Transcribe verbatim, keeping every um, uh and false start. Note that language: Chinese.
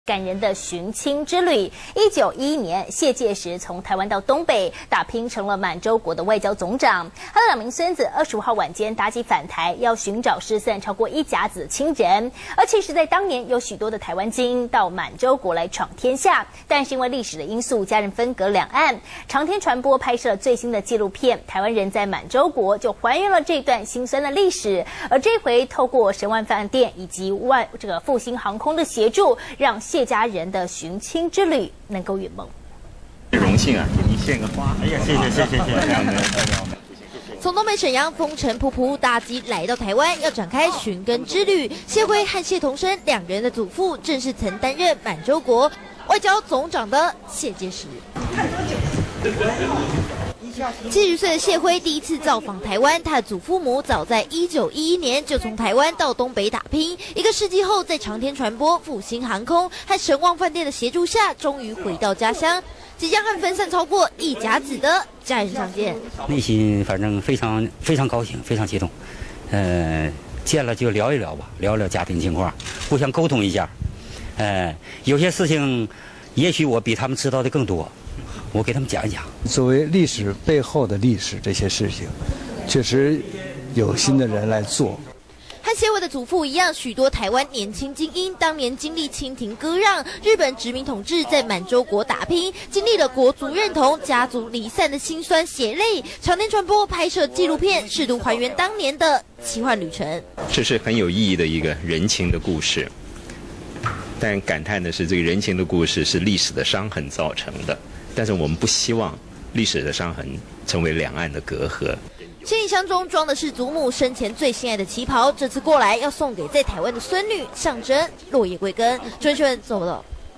感人的寻亲之旅。一九一一年，谢介石从台湾到东北打拼，成了满洲国的外交总长。他的两名孙子二十五号晚间搭机返台，要寻找失散超过一甲子亲人。而其实，在当年有许多的台湾精英到满洲国来闯天下，但是因为历史的因素，家人分隔两岸。长天传播拍摄了最新的纪录片《台湾人在满洲国》，就还原了这段辛酸的历史。而这回透过神万饭店以及万这个复兴航空的协助，让谢家人的寻亲之旅能够圆梦。 荣幸啊，给您献个花。哎呀，谢谢谢谢谢谢。 从东北沈阳风尘仆仆搭机来到台湾，要展开寻根之旅。谢辉和谢同生两人的祖父，正是曾担任满洲国外交总长的谢介石。七十岁的谢辉第一次造访台湾，他的祖父母早在一九一一年就从台湾到东北打拼，一个世纪后，在长天传播、复兴航空和神旺饭店的协助下，终于回到家乡，即将和分散超过一甲子的家人相见。 内心反正非常非常高兴，非常激动。呃，见了就聊一聊吧，聊聊家庭情况，互相沟通一下。呃，有些事情，也许我比他们知道的更多。我给他们讲一讲， 作为历史背后的历史这些事情，确实有心的人来做。 和谢伟的祖父一样，许多台湾年轻精英当年经历清廷割让、日本殖民统治，在满洲国打拼，经历了国族认同、家族离散的辛酸血泪。长天传播拍摄纪录片，试图还原当年的奇幻旅程。 这是很有意义的一个人情的故事，但感叹的是，这个人情的故事是历史的伤痕造成的。但是我们不希望历史的伤痕成为两岸的隔阂。 行李箱中装的是祖母生前最心爱的旗袍，这次过来要送给在台湾的孙女，象征落叶归根。专讯做不到。